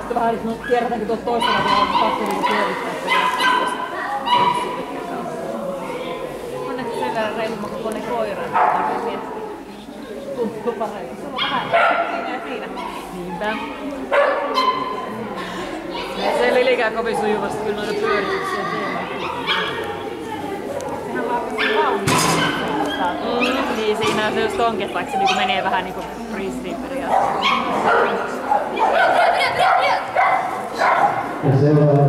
Sitten vähän nyt kierrätäänkin tuolta toisella tavalla pakko pyörittää periaatteessa. Onneksi sen verran reilumman kokoinen koira. Tuntuu paremmin. Sulla on vähän siinä ja siinä. Niinpä. Se ei lilikään kovin sujuvasti kyllä noita pyörityksiä teemme. Sehän vaan pystyy vauhdilla. Niin siinä se just onkin, vaikka se niinku menee vähän niinku freestyle periaatteessa. Ja seuraava